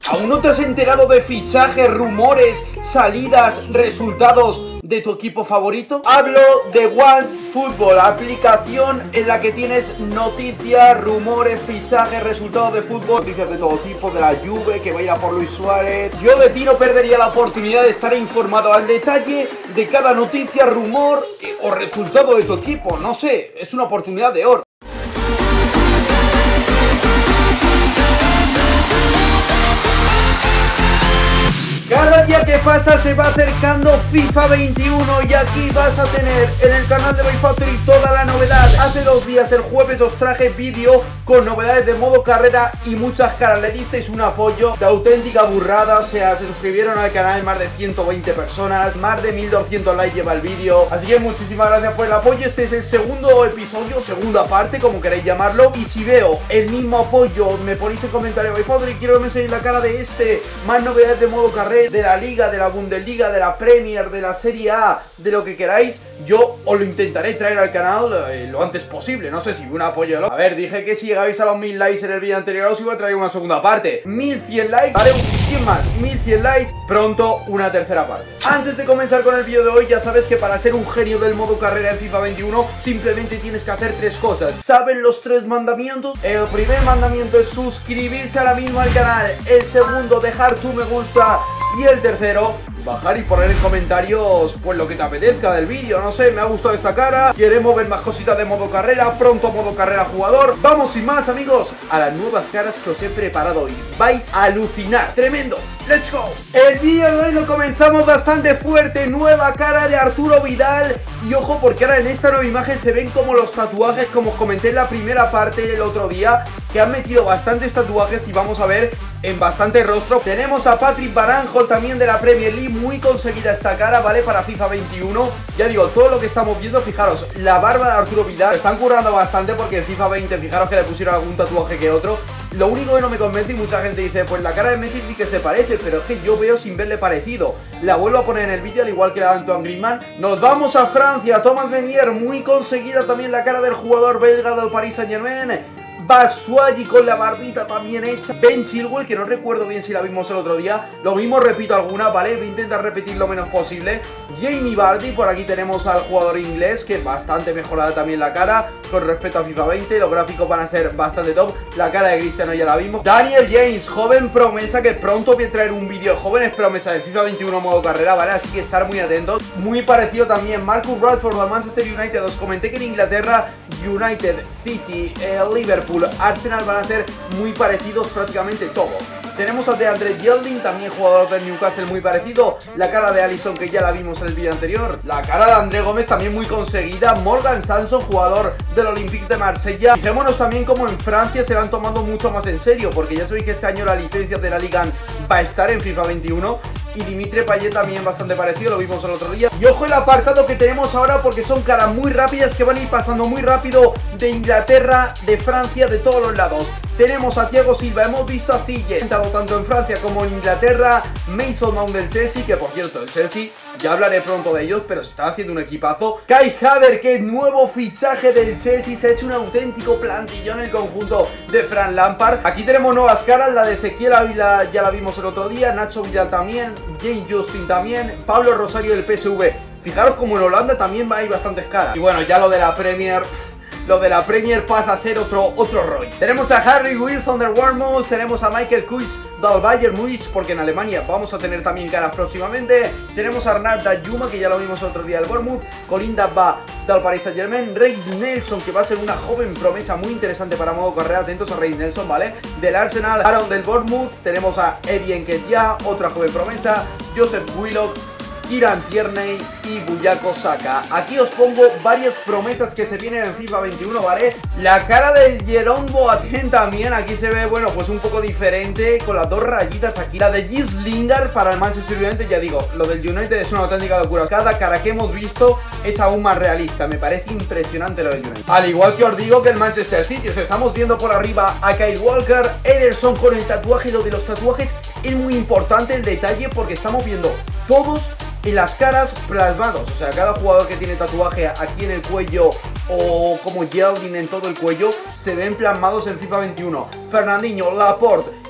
¿Aún no te has enterado de fichajes, rumores, salidas, resultados de tu equipo favorito? Hablo de OneFootball, aplicación en la que tienes noticias, rumores, fichajes, resultados de fútbol, noticias de todo tipo, de la Juve, que va a ir a por Luis Suárez. Yo de ti no perdería la oportunidad de estar informado al detalle de cada noticia, rumor o resultado de tu equipo. No sé, es una oportunidad de oro. Cada día que pasa se va acercando FIFA 21 y aquí vas a tener en el canal de BuyFactory toda la novedad. Hace 2 días, el jueves, os traje vídeo con novedades de modo carrera y muchas caras. Le disteis un apoyo de auténtica burrada, o sea, se suscribieron al canal más de 120 personas, más de 1200 likes lleva el vídeo. Así que muchísimas gracias por el apoyo. Este es el segundo episodio, segunda parte, como queréis llamarlo. Y si veo el mismo apoyo, me ponéis en comentario BuyFactory, quiero que me enseñéis la cara de más novedades de modo carrera, de la Liga, de la Bundesliga, de la Premier, de la Serie A, de lo que queráis, yo os lo intentaré traer al canal lo antes posible. No sé si un apoyo o no. A ver, dije que si llegabais a los 1000 likes en el vídeo anterior os iba a traer una segunda parte. 1100 likes, haré un 100 más, 1100 likes, pronto una tercera parte. Antes de comenzar con el vídeo de hoy, ya sabes que para ser un genio del modo carrera en FIFA 21 simplemente tienes que hacer 3 cosas. ¿Saben los 3 mandamientos? El primer mandamiento es suscribirse ahora mismo al canal. El segundo, dejar tu me gusta. Y el tercero, bajar y poner en comentarios pues lo que te apetezca del vídeo. No sé, me ha gustado esta cara, queremos ver más cositas de modo carrera, pronto modo carrera jugador. Vamos sin más, amigos, a las nuevas caras que os he preparado hoy. Vais a alucinar, tremendo. ¡Let's go! El vídeo de hoy lo comenzamos bastante fuerte. Nueva cara de Arturo Vidal. Y ojo, porque ahora en esta nueva imagen se ven como los tatuajes, como os comenté en la primera parte el otro día, que han metido bastantes tatuajes y vamos a ver en bastante rostro. Tenemos a Patrick Van Aanholt también de la Premier League. Muy conseguida esta cara, ¿vale? Para FIFA 21. Ya digo, todo lo que estamos viendo, fijaros, la barba de Arturo Vidal. Están currando bastante porque en FIFA 20, fijaros que le pusieron algún tatuaje que otro. Lo único que no me convence, y mucha gente dice, pues la cara de Messi sí que se parece, pero es que yo veo sin verle parecido. La vuelvo a poner en el vídeo, al igual que la de Antoine Griezmann. Nos vamos a Francia, Thomas Meunier, muy conseguida también la cara del jugador belga del Paris Saint-Germain. Batshuayi con la barbita también hecha. Ben Chilwell, que no recuerdo bien si la vimos el otro día. Lo mismo repito alguna, ¿vale? Voy a intentar repetir lo menos posible. Jamie Vardy, por aquí tenemos al jugador inglés, que bastante mejorada también la cara con respecto a FIFA 20. Los gráficos van a ser bastante top. La cara de Cristiano ya la vimos. Daniel James, joven promesa, que pronto voy a traer un vídeo de jóvenes promesas de FIFA 21 modo carrera, ¿vale? Así que estar muy atentos. Muy parecido también Marcus Rashford al Manchester United. Os comenté que en Inglaterra United, City, Liverpool, Arsenal van a ser muy parecidos prácticamente todos. Tenemos a DeAndre Yedlin, también jugador del Newcastle, muy parecido. La cara de Alisson, que ya la vimos en el vídeo anterior. La cara de André Gómez, también muy conseguida. Morgan Sanson, jugador del Olympique de Marsella. Fijémonos también como en Francia se la han tomado mucho más en serio, porque ya sabéis que este año la licencia de la Liga va a estar en FIFA 21. Y Dimitri Payet también bastante parecido, lo vimos el otro día. Y ojo el apartado que tenemos ahora, porque son caras muy rápidas que van a ir pasando muy rápido de Inglaterra, de Francia, de todos los lados. Tenemos a Thiago Silva, hemos visto a Ziyech, tanto en Francia como en Inglaterra. Mason Mount del Chelsea, que por cierto, el Chelsea, ya hablaré pronto de ellos, pero se está haciendo un equipazo. Kai Havertz, que es nuevo fichaje del Chelsea, se ha hecho un auténtico plantillón en el conjunto de Frank Lampard. Aquí tenemos nuevas caras, la de Ezequiel Ávila ya la vimos el otro día, Nacho Vidal también, James Justin también, Pablo Rosario del PSV. Fijaros como en Holanda también hay bastantes caras. Y bueno, ya lo de la Premier... Lo de la Premier pasa a ser otro rollo. Tenemos a Harry Wilson del Bournemouth, tenemos a Michael Kuich del Bayern Múnich, porque en Alemania vamos a tener también caras próximamente. Tenemos a Arnaud Danjuma, que ya lo vimos otro día del Bournemouth, Colin Dabba del Paris Saint-Germain, Reiss Nelson, que va a ser una joven promesa muy interesante para modo carrera. Atentos a Reiss Nelson, ¿vale? Del Arsenal, Aaron del Bournemouth, tenemos a Eddie Nketiah, otra joven promesa, Joseph Willock, Kieran Tierney y Bukayo Saka. Aquí os pongo varias promesas que se vienen en FIFA 21, ¿vale? La cara de Jerome Boateng también, aquí se ve, bueno, pues un poco diferente, con las 2 rayitas aquí. La de Jens Lingard para el Manchester United, ya digo, lo del United es una auténtica locura. Cada cara que hemos visto es aún más realista, me parece impresionante lo del United. Al igual que os digo que el Manchester City, os estamos viendo por arriba a Kyle Walker, Ederson con el tatuaje. Lo de los tatuajes es muy importante el detalle, porque estamos viendo todos en las caras plasmados, o sea, cada jugador que tiene tatuaje aquí en el cuello o como Yedlin en todo el cuello se ven plasmados en FIFA 21. Fernandinho, Laporte,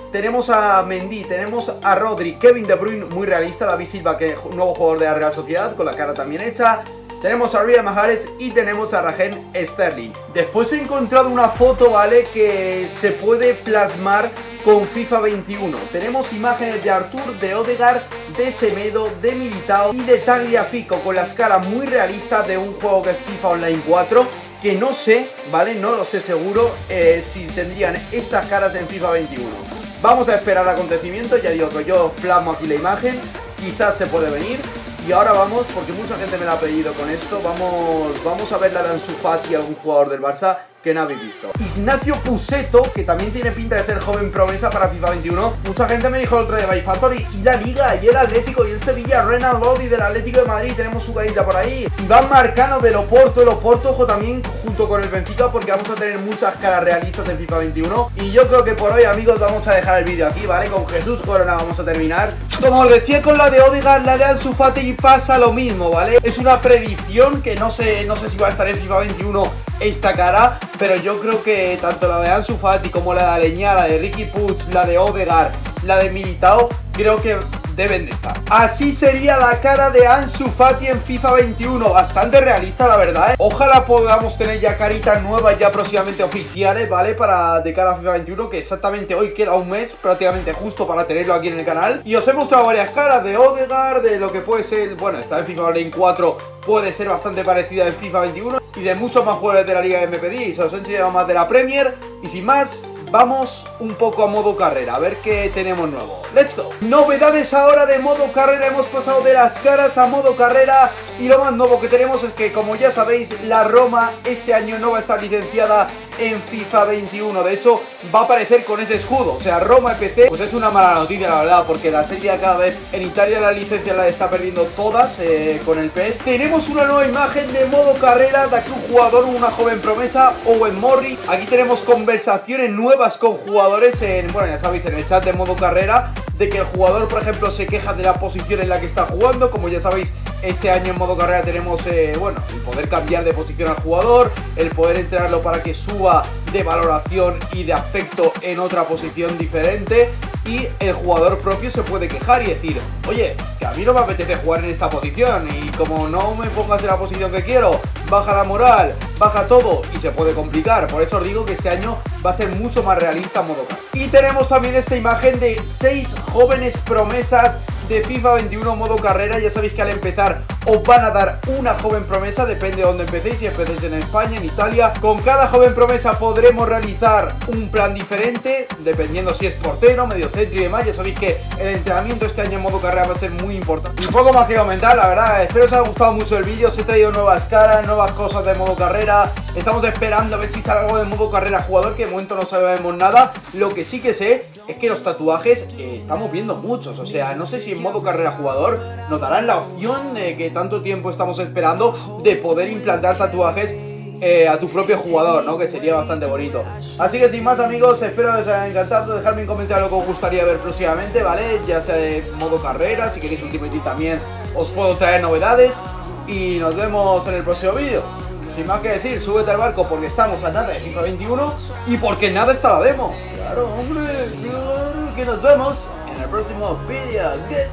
tenemos a Mendy, tenemos a Rodri, Kevin De Bruyne, muy realista, David Silva, que es un nuevo jugador de la Real Sociedad, con la cara también hecha. Tenemos a Riyad Mahrez y tenemos a Raheem Sterling. Después he encontrado una foto, ¿vale?, que se puede plasmar con FIFA 21. Tenemos imágenes de Artur, de Odegaard, de Semedo, de Militao y de Tagliafico, con las caras muy realistas de un juego que es FIFA Online 4, que no sé, ¿vale?, no lo sé seguro si tendrían estas caras en FIFA 21. Vamos a esperar acontecimientos, ya digo que yo plasmo aquí la imagen, quizás se puede venir. Y ahora vamos, porque mucha gente me la ha pedido con esto, vamos a ver la de Ansu Fati, algún jugador del Barça que no habéis visto. Ignacio Pusetto, que también tiene pinta de ser joven promesa para FIFA 21. Mucha gente me dijo el otro día, Byfactory, y la Liga, y el Atlético, y el Sevilla, Renan Lodi del Atlético de Madrid, tenemos su carita por ahí. Iván Marcano del Oporto, ojo también junto con el Benfica, porque vamos a tener muchas caras realistas en FIFA 21. Y yo creo que por hoy, amigos, vamos a dejar el vídeo aquí, ¿vale? Con Jesús Corona vamos a terminar. Como os decía con la de Odegaard, la de Ansu Fati pasa lo mismo, ¿vale? Es una predicción que no sé si va a estar en FIFA 21 esta cara, pero yo creo que tanto la de Ansu Fati como la de Aleñá, la de Riqui Puig, la de Odegaard, la de Militao, creo que deben de estar. Así sería la cara de Ansu Fati en FIFA 21, bastante realista la verdad, ¿eh? Ojalá podamos tener ya caritas nuevas ya próximamente oficiales, ¿vale? De cara a FIFA 21, que exactamente hoy queda un mes, prácticamente justo para tenerlo aquí en el canal. Y os he mostrado varias caras de Odegaard, de lo que puede ser, bueno, está en FIFA Online 4, puede ser bastante parecida en FIFA 21, y de muchos más jugadores de la liga que me pedís. Os he enseñado más de la Premier, y sin más, vamos un poco a modo carrera, a ver qué tenemos nuevo. ¡Let's go! Novedades ahora de modo carrera, hemos pasado de las caras a modo carrera. Y lo más nuevo que tenemos es que, como ya sabéis, la Roma este año no va a estar licenciada en FIFA 21. De hecho, va a aparecer con ese escudo, o sea, Roma FC. Pues es una mala noticia, la verdad, porque la Serie A cada vez en Italia la licencia la está perdiendo todas con el PES. Tenemos una nueva imagen de modo carrera de aquí un jugador, una joven promesa, Owen Morri. Aquí tenemos conversaciones nuevas con jugadores en, bueno, ya sabéis, en el chat de modo carrera, de que el jugador, por ejemplo, se queja de la posición en la que está jugando. Como ya sabéis, este año en modo carrera tenemos, bueno, el poder cambiar de posición al jugador, el poder entrenarlo para que suba de valoración y de aspecto en otra posición diferente. Y el jugador propio se puede quejar y decir, oye, que a mí no me apetece jugar en esta posición, y como no me pongas en la posición que quiero, baja la moral, baja todo, y se puede complicar. Por eso os digo que este año va a ser mucho más realista modo carrera. Y tenemos también esta imagen de 6 jóvenes promesas de FIFA 21 modo carrera. Ya sabéis que al empezar os van a dar una joven promesa, depende de dónde empecéis, si empecéis en España, en Italia. Con cada joven promesa podremos realizar un plan diferente, dependiendo si es portero, mediocentro y demás. Ya sabéis que el entrenamiento este año en modo carrera va a ser muy importante. Y poco más que comentar, la verdad, espero os haya gustado mucho el vídeo. Os he traído nuevas caras, nuevas cosas de modo carrera. Estamos esperando a ver si sale algo de modo carrera jugador, que de momento no sabemos nada. Lo que sí que sé es que los tatuajes estamos viendo muchos, o sea, no sé si en modo carrera jugador nos darán la opción que tanto tiempo estamos esperando, de poder implantar tatuajes a tu propio jugador, ¿no? Que sería bastante bonito. Así que sin más, amigos, espero que os haya encantado. Dejadme en comentario lo que os gustaría ver próximamente, ¿vale? Ya sea de modo carrera, si queréis Ultimate Team también os puedo traer novedades. Y nos vemos en el próximo vídeo. Sin más que decir, súbete al barco porque estamos a nada de FIFA 21 y porque nada está la demo. Claro, hombre, claro, que nos vemos en el próximo vídeo. Good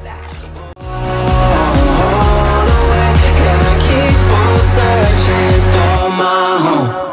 night.